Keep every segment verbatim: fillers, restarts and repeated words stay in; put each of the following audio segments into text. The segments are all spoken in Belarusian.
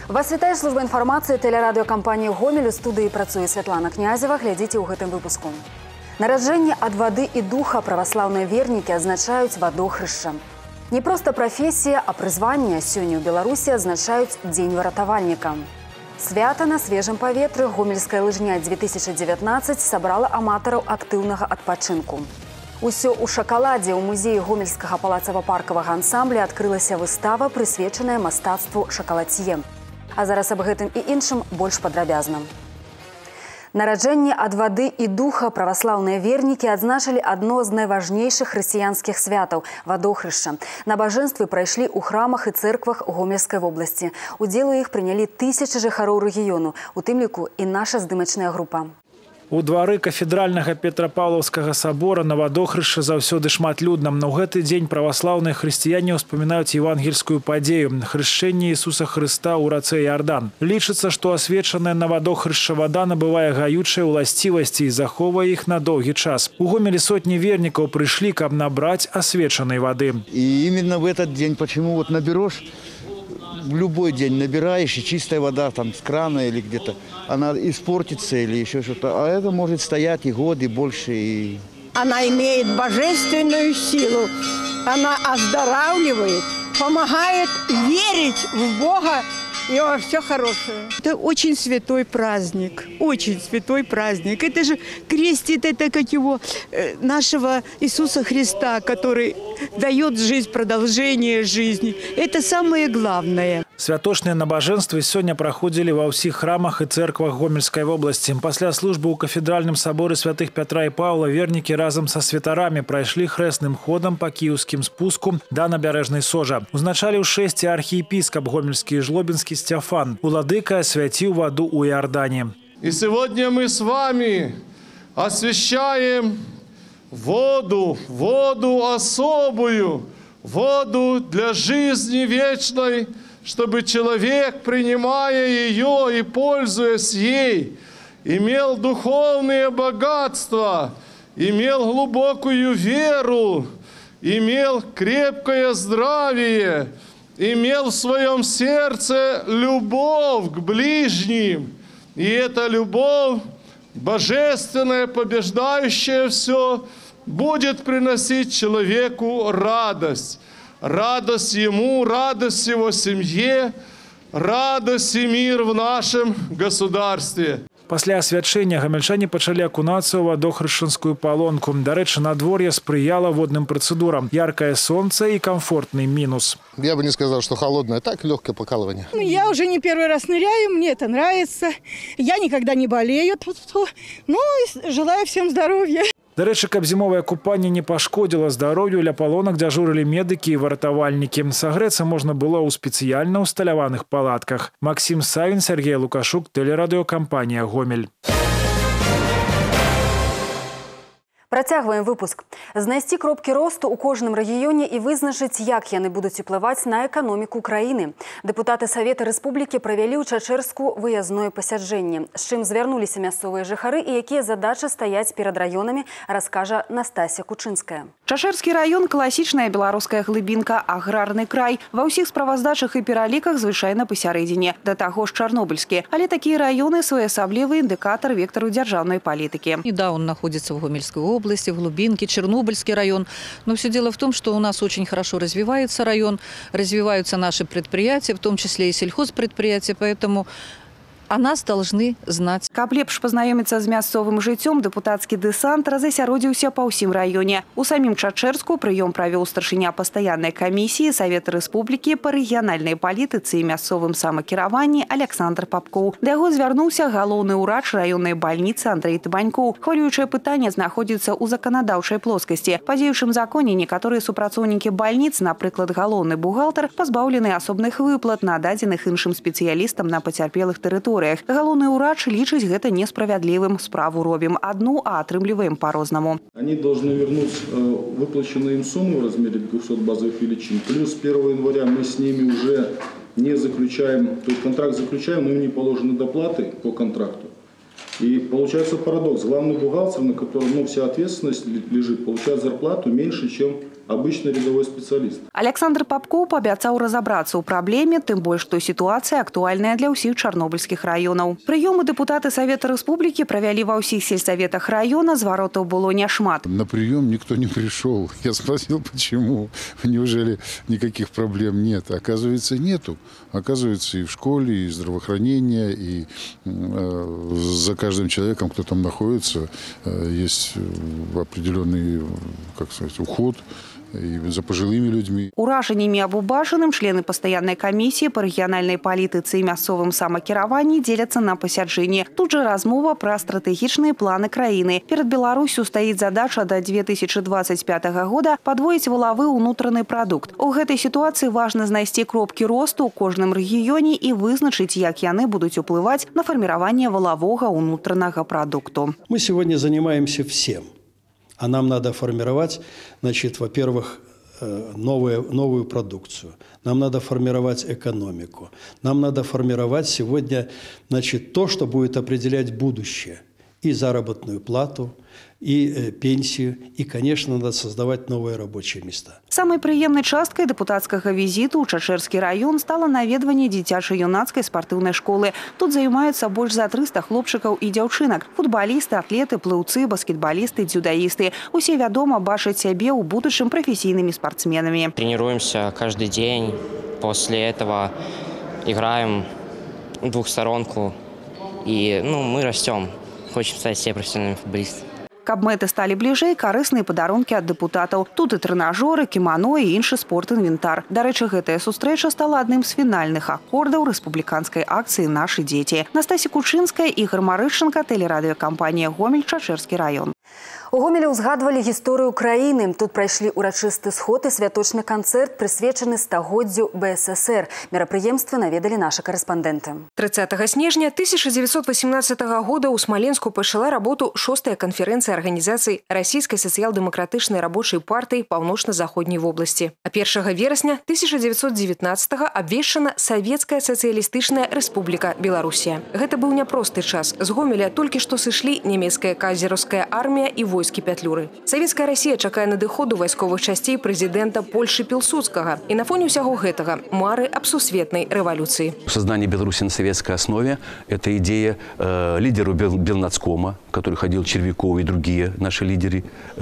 Вас вітае служба інфармацыі тэлерадыёкампаніі «Гомель». У студыі працуе Святлана Князева. Глядзіце ў гэтым выпуску. Нараджэнне ад вады і духа праваслаўныя вернікі азначаюць вадохрышча. Не проста прафесія, а прызванне сёння ў Беларусі азначаюць Дзень выратавальніка. Свята на свежым паветры гомельская лыжня дзве тысячы дзевятнаццаць сабрала аматараў актыўнага адпачынку. Усё ў шакаладзе. У музеі гомельскага палацава-паркавага ансамбля адкрылася выстава, прысвечаная мастацтву шакалад'е. А зараз аб гэтым і іншым больш падрабязна. Нараджэнне ад вады і духа праваслаўныя вернікі адзначылі адно з найважнейшых хрысціянскіх святаў – вадохрышча. Набажэнствы прайшлі ў храмах і цэрквах Гомельскай вобласці. Удзел у іх прынялі тысячы жыхароў рэгіёну, у тым ліку і наша здымачная група. У двары кафедральнага Петрапаўлаўскага сабора на вадохрышча заўсёды шматлюдна. Но ў гэты дзень праваслаўныя хрысціяне ўспамінаюць евангельскую падзею – хрышчэнне Ісуса Хрыста ў рацэ Іардан. Лічыцца, што асвечаная на вадохрышча вада набывае гаючыя ўласцівасці і захоўвае іх на доўгі час. У Гомелі сотні вернікаў прыйшлі, каб набраць асвечанай вады. И именно в этот день, почему вот наберешь, в любой день набираешь, и чистая вода там с крана или где-то, она испортится или еще что-то. А это может стоять и год, и больше. И... Она имеет божественную силу. Она оздоравливает, помогает верить в Бога и во все хорошее. Это очень святой праздник, очень святой праздник. Это же крестит, это как его, нашего Иисуса Христа, который дает жизнь, продолжение жизни. Это самое главное. Святочныя набажэнствы сёння праходзілі ва ўсіх храмах і цэрквах Гомельскай вобласці. Пасля службы ў кафедральным саборы святых Пятра і Паўла вернікі разам са святарамі прайшлі хрэсным ходам па кіеўскім спуску да набярэжнай Сожа. Узначаліў шэсці архіепіскап гомельскі і жлобінскі Стефан. Уладыка асвяціў ваду ў Иордане. И сегодня мы с вами освящаем воду, воду особую, воду для жизни вечной, чтобы человек, принимая ее и пользуясь ей, имел духовные богатства, имел глубокую веру, имел крепкое здравие, имел в своем сердце любовь к ближним. И эта любовь, божественная, побеждающая все, будет приносить человеку радость. Радость ему, радость его семье, радость и мир в нашем государстве. Пасля асвячэння гамельчане пачалі акунацца ў вадохрышчанскую палонку. Дарэчы, надвор'е спрыяла водным працэдурам. Яркое солнце и комфортный минус. Я бы не сказал, что холодное, так легкое покалывание. Я уже не первый раз ныряю, мне это нравится. Я никогда не болею. Ну, желаю всем здоровья. Дарэчы, каб зімовае купанне не пашкодзіла здароўю, ля палонак дзяжурылі медыкі і выратавальнікі. Сагрэцца можна было ў спецыяльна ўсталяваных палатках. Максим Савін, Сергей Лукашук, тэлерадыёкампанія «Гомель». Працягваем выпуск. Знайсці кропкі росту ў кожным рэгіёне і вызначыць, як яны будуць уплываць на эканоміку краіны. Дэпутаты Савета Рэспублікі правялі ў Чачэрску выязное пасяджэнне. З чым звярнуліся мясцовыя жыхары і якія задачы стаяць перад раёнамі, раскажа Настасья Кучынская. Чачэрскі раён – класічная беларуская глыбінка, аграрны край. Ва ўсіх справаздачах і пераліках звычайна пасярэдзіне. Да таго ж чарнобыльскі. Але такія раёны – своеасаблівы індыкатар вектару дзяржаўнай палітыкі. И да, он находится в Гомельской области, в глубинке, Чернобыльский район. Но все дело в том, что у нас очень хорошо развивается район, развиваются наши предприятия, в том числе и сельхозпредприятия, поэтому о нас должны знать. Каб лепш пазнаёміцца з мясцовым жыццём, дэпутацкі дэсант разасяродзіўся па ўсім раёне. У самім Чачэрску прыём правёў старшыня пастаяннай камісіі Савета Рэспублікі па рэгіянальнай палітыцы і мясцовым самакіраванні Александр Папкоў. Да яго звярнуўся галоўны ўрач раённай бальніцы Андрэй Табанькоў. Хвалюючае пытанне знаходзіцца ў заканадаўчай плоскасці. Па дзеючым законе некаторыя супрацоўнікі бальніц, напрыклад, галоўны бухгалтар, пазбаўлены асобных выплат, нададзеных іншым спецыялістам на пацярпелых тэрыторыях. Галоўны ўрач лічыць гэта несправядлівым. Справу робім одну, а атрымліваем по-рознаму. Они должны вернуть э, выплаченные им суммы в размере двухсот базовых величин. Плюс с первого января мы с ними уже не заключаем, то есть контракт заключаем, но им не положены доплаты по контракту. И получается парадокс. Главный бухгалтер, на котором ну, вся ответственность лежит, получает зарплату меньше, чем обычный рядовой специалист. Александр Попков паабяцаў разобраться ў праблеме, тым больш, што ситуация актуальная для ўсіх чарнобыльскіх раёнаў. Прыёмы депутаты Совета Республики провели во ўсіх сельсоветах района, зваротаў было няшмат. На прием никто не пришел. Я спросил, почему. Неужели никаких проблем нет? Оказывается, нету. Оказывается, и в школе, и здравоохранение, и э, за каждым человеком, кто там находится, э, есть определенный, как сказать, уход и за пожилыми людьми. Уражаннями аб убачаным члены пастаяннай камісіі па рэгіянальнай палітыцы і мясцовым самакіраванні дзеляцца на пасяджэнні. Тут жа размова пра стратэгічныя планы краіны. Перад Беларусю стаіць задача да две тысячи двадцать пятого года падвоіць валавы ўнутраны прадукт. У гэтай сітуацыі важна знайсці кропкі росту ў кожным рэгіёне і вызначыць, як яны будуць уплываць на фарміраванне валавога ўнутранага прадукту. Мы сегодня занимаемся всем. А нам надо формировать, значит, во-первых, новую, новую продукцию. Нам надо формировать экономику. Нам надо формировать сегодня, значит, то, что будет определять будущее. И заработную плату, и э, пенсию, и, конечно, надо создавать новые рабочие места. Самой прыемнай часткай дэпутацкага візіту ў Чачэрскі раён стала наведванне дзіцяча-юнацкай спартыўнай школы. Тут займаюцца больш за триста хлопчыкаў і дзяўчынак. Футбалісты, атлеты, плыўцы, баскетбалісты, дзюдаісты. Усе, вядома, бачаць сябе ў будучым прафесійнымі спортсменамі. Тренируемся каждый день. После этого играем в двухсторонку. И ну, мы растем. Хочем стать себе профессиональным футболистом. Каб мэты сталі бліжэй, карысныя падарункі ад дэпутатаў. Тут і трэнажоры, кімано і іншы спорт-інвентар. Дарэчы, гэтая сустрэча стала адным з фінальных акордаў рэспубліканскай акцыі «Нашы дзеці». Настасія Кучынская, Ігор Марышченко, тэлерадыёкампанія «Гомель», Чачэрскі раён. У Гомелі ўзгадвалі гісторыю краіны. Тут прайшлі урачысты сход і святочны канцэрт, прысвечаны стагоддзю бэ эс эс эр. Мерапрыемства наведалі нашы карэспандэнты. тридцатого снежня тысяча девятьсот восемнадцатого года у Смоленску пачала работу шостая канферэнцыя арганізацый Расійскай сацыял-дэмакратычнай рабочай партыі Паўночна-заходняй вобласці. А першага верасня тысяча девятьсот девятнадцатого абвешчана Савецкая сацыялістычная рэспубліка Беларусія. Гэта быў няпросты час. З Гомеля толькі што сышлі нямецкая казераўская армія і войскі Пятлюры. Савецкая Расія чакае надыходу вайсковых часцей прэзідэнта Польшы Пілсудскага. І на фоне ўсяго гэтага мары аб сусветнай рэвалюцыі. Создание Беларуси на советской основе – это идея э, лидеру Бел, Белнацкома, который ходил Червяков и другие наши лидеры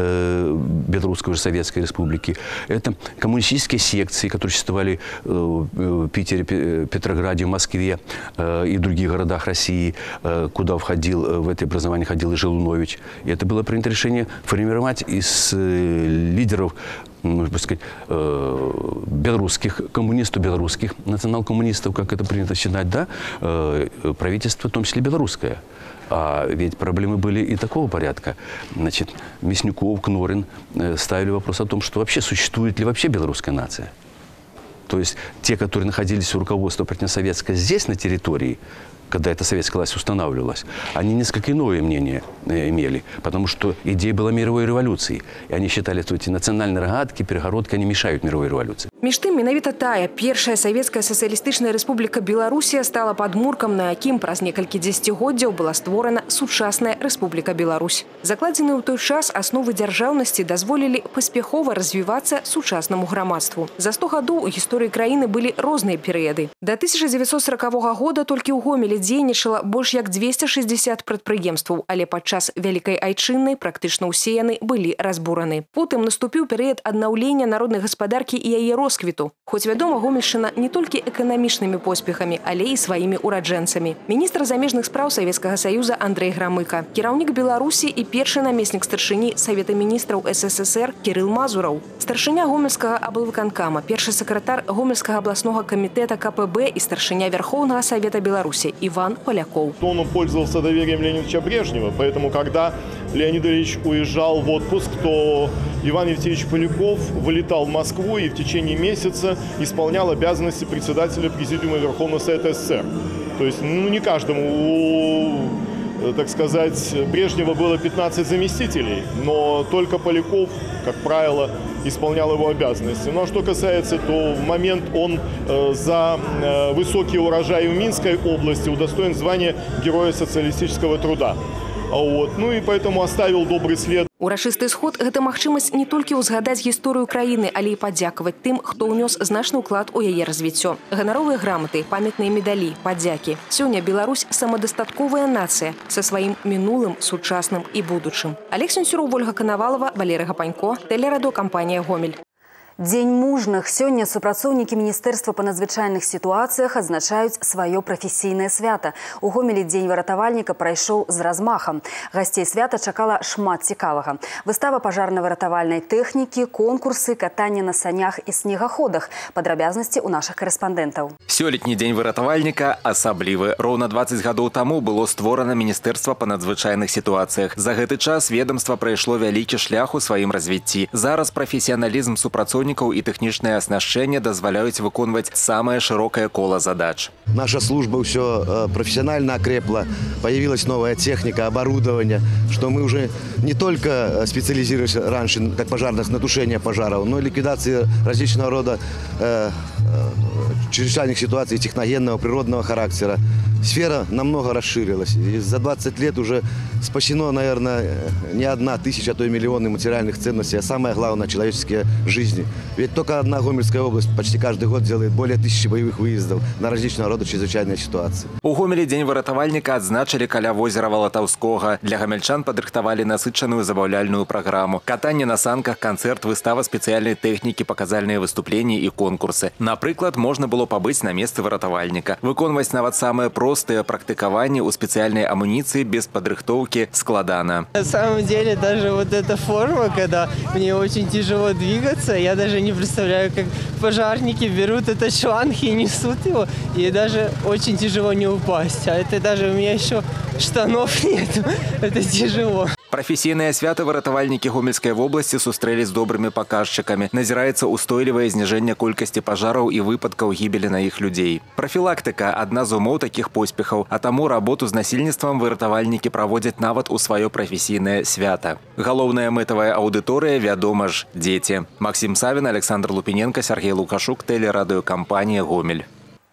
э, Белорусской уже Советской Республики. Это коммунистические секции, которые существовали э, в Питере, Петрограде, Москве э, и в других городах России, э, куда входил, э, в это образование ходил и Желунович. И это было принято решение формировать из э, лидеров, можно сказать, э, белорусских коммунистов, белорусских национал-коммунистов, как это принято считать, да, э, правительство, в том числе белорусское. А ведь проблемы были и такого порядка. Значит, Мяснюков, Кнорин э, ставили вопрос о том, что вообще существует ли вообще белорусская нация. То есть те, которые находились у руководства противосоветского здесь, на территории, когда эта советская власть устанавливалась, они несколько иное мнение имели, потому что идея была мировой революции. И они считали, что эти национальные рогатки, перегородки, они мешают мировой революции. Між тым, менавіта тая, першая Савецкая сацыялістычная рэспубліка Беларусія стала падмуркам, на якім праз некалькі дзесяцігоддзяў была створана сучасная Рэспубліка Беларусь. Закладзеныя ў той час асновы дзяржаўнасці дазволілі паспяхова развівацца сучаснаму грамадству. За сто гадоў у гісторыі краіны былі розныя перыяды. Да тысяча девятьсот сорокового года толькі ў Гомелі дзейнічала больш як двести шестьдесят прадпрыемстваў, але падчас Вялікай Айчыннай практычна ўсе яны былі разбураны. Потым наступіў перыяд аднаўлення народнай гаспадаркі і яе росквіту. Хоць, вядома, Гомельшчына не толькі эканамічнымі поспехамі, але і сваімі ураджэнцамі. Міністр замежных спраў Савецкага Саюза Андрэй Грамыка, кіраўнік Беларусі і першы намеснік старшыні Савета міністраў эс эс эс эр Кірыл Мазураў, старшыня Гомельскага аблвыканкама, першы сакратар Гомельскага абласнога камітэта ка пэ бэ і старшыня Вярхоўнага Савета Беларусі Иван Поляков. Он пользовался доверием Леонида Брежнева, поэтому, когда Леонид Ильич уезжал в отпуск, то Иван Евтеевич Поляков вылетал в Москву и в течение месяца исполнял обязанности председателя Президиума Верховного Совета СССР. То есть, ну, не каждому, так сказать, Брежнева было пятнадцать заместителей, но только Поляков, как правило, исполнял его обязанности. Ну а что касается, то в момент он э, за э, высокий урожай в Минской области удостоен звания Героя социалистического труда. Вот. Ну и поэтому оставил добрый след. Урачысты сход – гэта магчымасць не толькі ўзгадаць гісторыю краіны, але і падзякаваць тым, хто ўнёс значны ўклад у яе развіццё. Ганаровыя граматы, памятныя медалі, падзякі. Сёння Беларусь – самадастатковая нацыя са сваім мінулым, сучасным і будучым. Олег Сенцюроў, Ольга Коновалова, Валерий Гапанько, телерадиокомпания «Гомель». Дзень мужных. Сёння супрацоўнікі Міністэрства па надзвычайных сітуацыях адзначаюць сваё прафесійнае свята. У Гомелі дзень выратавальніка прайшоў з размахам. Гасцей свята чакала шмат цікавага. Выстава пажарна-выратавальнай тэхнікі, конкурсы, катанне на санях і снегаходах. Падрабязнасці ў нашых карэспандэнтаў. Сёлетні дзень выратавальніка асаблівы. Роўна дваццаць гадоў таму было створана Міністэрства па надзвычайных сітуацыях. За гэты час ведомства прайшло вялікі шлях у сваім развіцці. Зараз прафесіяналізм супрацоўнікаў и техничное оснащение дозволяют выконывать самое широкое коло задач. Наша служба все профессионально окрепла, появилась новая техника, оборудование, что мы уже не только специализировались раньше как пожарных на тушение пожаров, но и ликвидации различного рода э, чрезвычайных ситуаций техногенного, природного характера. Сфера намного расширилась. И за двадцать лет уже спасено, наверное, не одна тысяча, а то и миллионы материальных ценностей, а самое главное – человеческие жизни. Ведь только одна Гомельская область почти каждый год делает более тысячи боевых выездов на различного рода чрезвычайные ситуации. У Гомелі дзень выратавальніка адзначылі каля возера Валатаўскога. Для гамельчан падрыхтавалі насычаную забаўляльную праграму. Катанне на санках, канцэрт, выстава спецыяльнай тэхнікі, паказальныя выступленні і конкурсы. Напрыклад, можна было пабыць на месцы выратавальніка. Выконваць нават самыя простыя практыкаванні ў спецыяльнай амуніцыі без падрыхтоўкі складана. На самом деле, даже вот эта форма, когда мне очень тяжело двигаться, я даже не представляю, как пожарники берут этот шланг и несут его, и даже очень тяжело не упасть. А это даже у меня еще штанов нет, это тяжело. Прафесійныя свята выратавальнікі Гомельскай вобласці сустрэлі з добрымі паказчыкамі. Назіраецца ўстойлівае зніжэнне колькасці пажараў і выпадкаў гібелі на іх людзей. Прафілактыка – адна з умоў такіх поспехаў, а таму работу з насельніцтвам выратавальнікі праводзяць нават у сваё прафесійнае свята. Галоўная мэтавая аўдыторыя, вядома ж, дзеці. Максим Савін, Александр Лупиненко, Сергей Лукашук, телерадиокомпания «Гомель».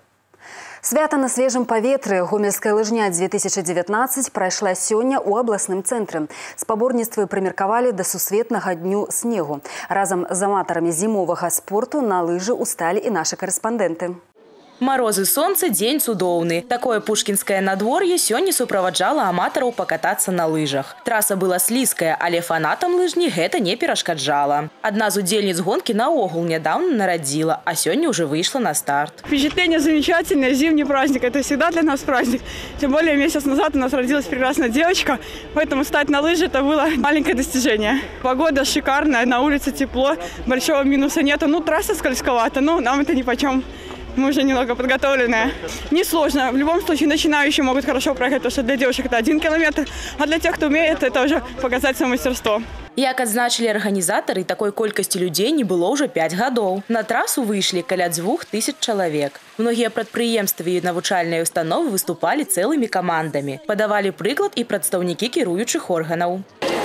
Свята на свежым паветры. Гомельская лыжня две тысячи девятнадцать прайшла сёння ў абласным цэнтры. Спаборніцтвы прымеркавалі да сусветнага дню снегу. Разам з аматарамі зімовага спорту на лыжы усталі і нашы карэспандэнты. Морозы, солнце, день цудоўны. Такое пушкинское надворье сёння суправаджала аматараў покататься на лыжах. Трасса была слизкая, але фанатам лыжні гэта не перашкаджала. Одна з удзельніц гонки наогул недавно народила, а сёння уже вышла на старт. Впечатление замечательное, зимний праздник. Это всегда для нас праздник. Тем более месяц назад у нас родилась прекрасная девочка, поэтому стать на лыжи это было маленькое достижение. Погода шикарная, на улице тепло, большого минуса нету. Ну, трасса скользковата, но нам это нипочем. Мы уже немного подготовленные. Несложно. В любом случае, начинающие могут хорошо проехать, потому что для девушек это один километр, а для тех, кто умеет, это уже показать свое мастерство. Як адзначылі арганізатары, такой колькасці людзей не было ўжо пяць гадоў. На трасу выйшлі каля дзвюх тысяч чалавек. Многія прадпрыемствы і навучальныя установы выступалі цэлымі камандамі. Падавалі прыклад і прадстаўнікі кіруючых органаў.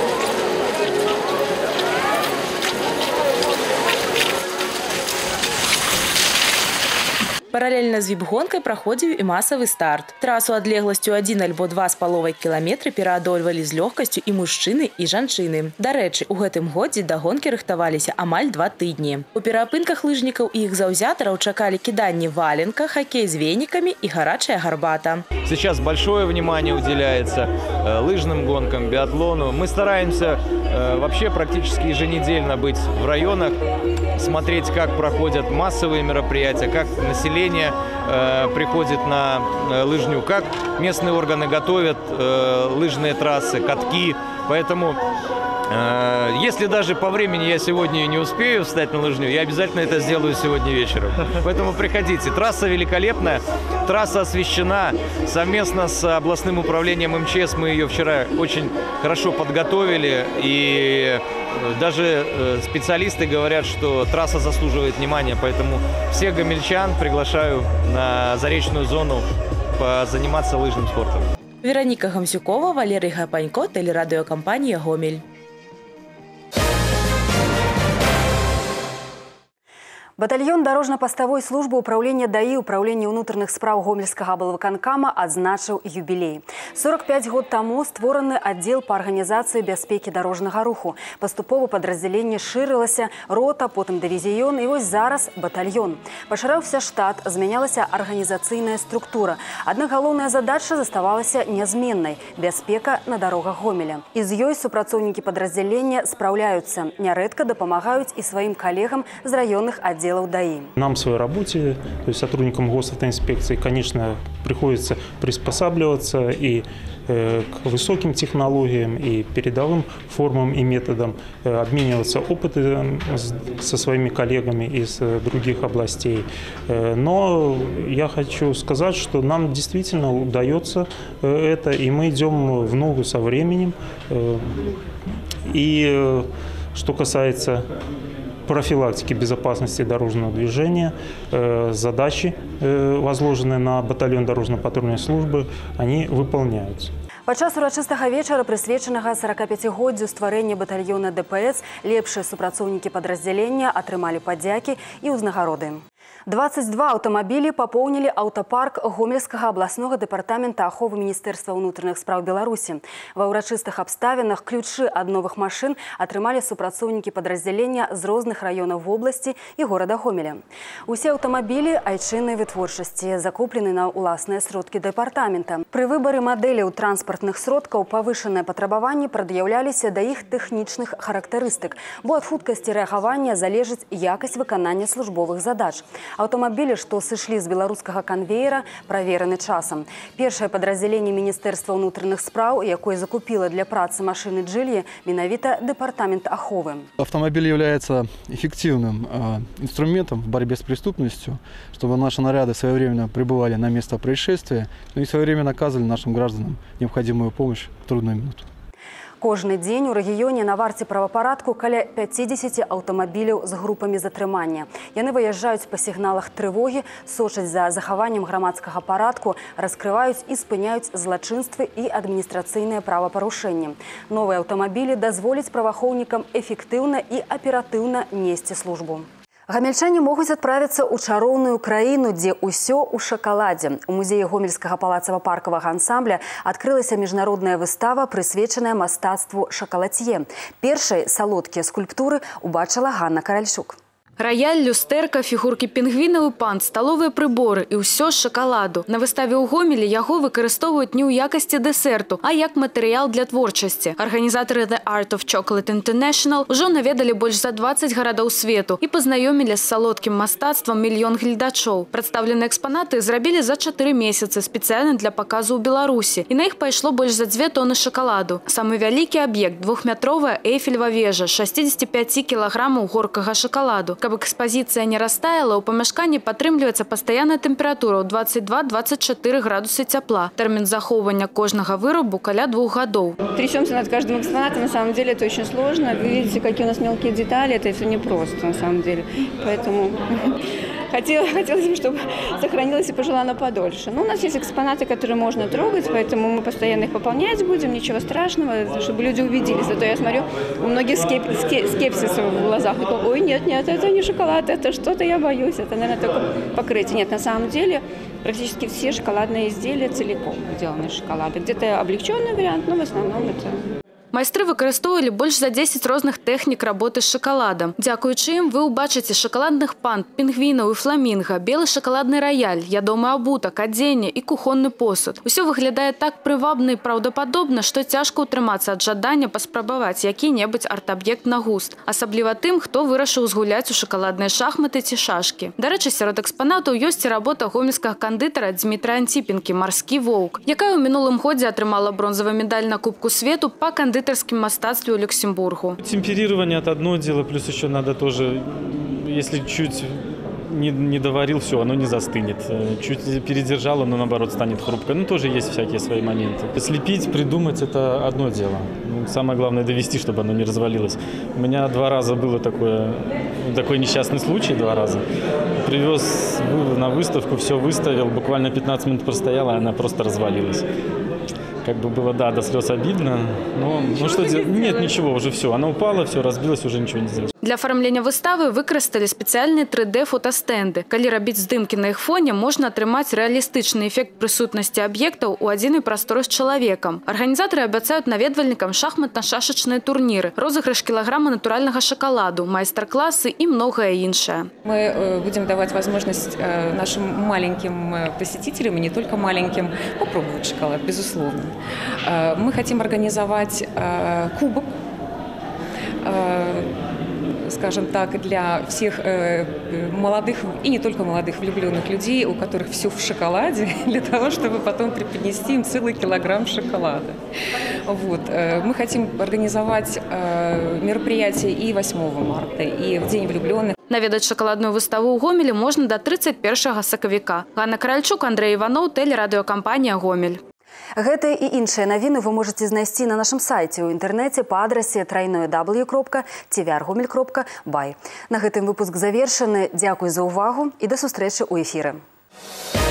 Параллельно з віп-гонкай праходзіў і масавы старт. Трасу адлегласцю адзін альбо два з паловай кіламетры пераадольвалі з лёгкасцю і мужчыны, і жанчыны. Дарэчы, у гэтым годзе да гонкі рыхтаваліся амаль два тыдні. У пераапынках лыжнікаў і іх заўзятараў чакалі кіданне валенка, хоккей з венікамі і гарачая гарбата. Сейчас большое внимание уделяется э, лыжным гонкам, биатлону. Мы стараемся э, вообще практически еженедельно быть в районах, смотреть, как проходят массовые мероприятия, как население э, приходит на э, лыжню, как местные органы готовят э, лыжные трассы, катки. Поэтому, э, если даже по времени я сегодня не успею встать на лыжню, я обязательно это сделаю сегодня вечером. Поэтому приходите. Трасса великолепная, трасса освещена. Совместно с областным управлением эм че эс мы ее вчера очень хорошо подготовили. И даже специалисты говорят, что трасса заслуживает внимания. Поэтому всех гомельчан приглашаю на заречную зону позаниматься лыжным спортом. Вероника Гамсюкова, Валерий Гапанько, телерадиокомпания «Гомель». Батальон дорожно-постовой службы управления ДАИ управления внутренних справ Гомельского облвыканкама отзначил юбилей. сорок пять год тому створаны отдел по организации безпеки дорожного руху. Поступово подразделение ширилось, рота, потом дивизион и вот зараз батальон. Поширался штат, изменялась организационная структура. Одна головная задача оставалась неизменной – безпека на дорогах Гомеля. Из ее супрацовники подразделения справляются, нередко допомагают и своим коллегам из районных отделов. Нам в своей работе, то есть сотрудникам госавтоинспекции, конечно, приходится приспосабливаться и э, к высоким технологиям, и передовым формам и методам, э, обмениваться опытом со своими коллегами из э, других областей. Э, но я хочу сказать, что нам действительно удается э, это, и мы идем в ногу со временем. Э, и э, что касается профилактики безопасности дорожного движения, э, задачи, э, возложенные на батальон дорожно-патрульной службы, они выполняются. Падчас урачыстага вечара, прысвечанага сорокапяцігоддзю стварэння батальона ДПС, лепшыя супрацоўнікі падраздзялення атрымалі падзякі і ўзнагароды. двадцать два аўтамабілі папоўнілі аўтапарк Гомельскага абласнога дэпартамента аховы Міністэрства ўнутраных спраў Беларусі. Ва ўрачыстых абставінах ключы ад новых машын атрымалі супрацоўнікі падраздзялення з розных раёнаў вобласці і горада Гомеля. Усе аўтамабілі айчыннай вытворчасці, закуплены на ўласныя сродкі дэпартамента. Пры выбары мадэляў транспартных сродкаў павышаныя патрабаванні прад'яўляліся да іх тэхнічных характарыстык, бо ад хуткасці рэагавання залежыць якасць выканання службовых задач. Аўтамабілі, што сышлі з беларускага канвеера, правераны часам. Першае падраздзяленне Міністэрства ўнутраных спраў, якое закупіла для працы машины Джильи, менавіта дэпартамент аховы. Автомобиль является эффективным э, инструментом в борьбе с преступностью, чтобы наши наряды своевременно прибывали на место происшествия, ну и своевременно оказывали нашим гражданам необходимую помощь в трудную минуту. Кожны дзень у рэгіёне на варце правапарадку каля пяцідзесяці аўтамабіляў з групамі затрымання. Яны выязджаюць па сігналах трывогі, сочаць за захаваннем грамадскага парадку, раскрываюць і спыняюць злачынствы і адміністрацыйныя правапарушэнні. Новыя аўтамабілі дазволяць праваахоўнікам эфектыўна і аператыўна несці службу. Гамельчане могуць адправіцца ў чароўную краіну, дзе ўсё ў шакаладзе. У музеі Гомельскага палацава-паркавага ансамбля адкрылася міжнародная выстава, прысвечаная мастацтву шакалад'е. Першай салодкія скульптуры убачыла Ганна Каральчук. Раяль, люстэрка, фігуркі пінгвінаў і панд, сталовыя прыборы і ўсё з шакаладу. На выставе ў Гомелі яго выкарыстоўваюць не ў якасці дэсерту, а як матэрыял для творчасці. Арганізатары The Art of Chocolate International ўжо наведалі больш за дваццаць гарадоў свету і пазнаёмілі з салодкім мастацтвам мільён гледачоў. Прадстаўленыя экспанаты зрабілі за чатыры месяцы спецыяльна для паказу ў Беларусі. І на іх пайшло больш за дзве тоны шакаладу. Самы вялікі аб'ект – двухметровая Эйфелева вежа, шэсцьдзесят пяць кілаграмаў горкага шакаладу. Каб экспозиция не растаяла, у памяшканні падтрымліваецца пастаянная тэмпература ў двадцать два — двадцать четыре градусы цяпла. Тэрмін захоўвання кожнага вырабу каля двух гадоў. Трясемся над каждым экспонатом, на самом деле это очень сложно. Вы видите, какие у нас мелкие детали, это все непросто на самом деле. Поэтому хотелось, хотелось бы, чтобы сохранилось и пожелано подольше. Но у нас есть экспонаты, которые можно трогать, поэтому мы постоянно их пополнять будем, ничего страшного, чтобы люди убедились. Зато я смотрю, у многих скеп, скепсис в глазах. Ой, нет, нет, это не шоколад, это что-то я боюсь, это, наверное, только покрытие. Нет, на самом деле практически все шоколадные изделия целиком сделаны из шоколада. Где-то облегченный вариант, но в основном это... Майстры выкарыстоўвалі больш за дзесяць розных тэхнік работы з шакаладам. Дзякуючы ім вы ўбачыце шакаладных панд, пінгвінаў і фламінга, белы шакаладны раяль, ядомы абутак, адзенне і кухонны посуд. Усё выглядае так прывабна і праўдападобна, што цяжка ўтрымацца ад жадання паспрабаваць які-небудзь арт-аб'ект на густ. Асабліва тым, хто вырашыў згуляць у шакаладныя шахматы ці шашкі. Дарэчы, сярод экспанатаў ёсць і работа гомельскага кандытара Дзмітра Антіпенкі «Марскі воўк», якая ў минулым годзе атрымала бронзавы медаль на Кубку свету па кандытарскім мастацтве у Люксембургу. Темперирование – это одно дело, плюс еще надо тоже, если чуть не, не доварил, все, оно не застынет. Чуть передержал, оно наоборот станет хрупкое. Ну, тоже есть всякие свои моменты. Слепить, придумать – это одно дело. Самое главное – довести, чтобы оно не развалилось. У меня два раза было такое, такой несчастный случай, два раза. Привез на выставку, все выставил, буквально пятнадцать минут простояла, и она просто развалилась. Как бы было, да, до слез обидно, но ну, что делать? Нет, ничего, уже все. Она упала, все разбилось, уже ничего не сделать. Для афармлення выставы выкарысталі спецыяльныя тры дэ фотастэнды. Калі рабіць здымкі на іх фоне, можна атрымаць рэалістычны эфект прысутнасці аб'ектаў у адзінай прасторы з чалавекам. Арганізатары абяцаюць наведвальнікам шахматна-шашачныя турніры, розыгрыш кілаграма натуральнага шоколаду, майстар-классы и многое іншае. Мы будем давать возможность нашим маленьким посетителям, и не только маленьким, попробовать шоколад, безусловно. Мы хотим организовать кубок, скажем так, для всех э, молодых и не только молодых влюбленных людей, у которых все в шоколаде, для того, чтобы потом преподнести им целый килограмм шоколада. Вот. Мы хотим организовать э, мероприятие и восьмого марта, и в День влюбленных. Наведаць шоколадную выставу ў Гомелі можна до тридцать первого сакавіка. Ганна Каральчук, Андрей Иванов, телерадиокомпания «Гомель». Гэтыя і іншыя навіны вы можете знайсці на нашым сайце ў інтэрнэце па адрасе трайное дабл ю кропка ти ви ар гомель кропка бай. На гэтым выпуск завершаны. Дзякуй за ўвагу і да сустрэчы ў эфіры.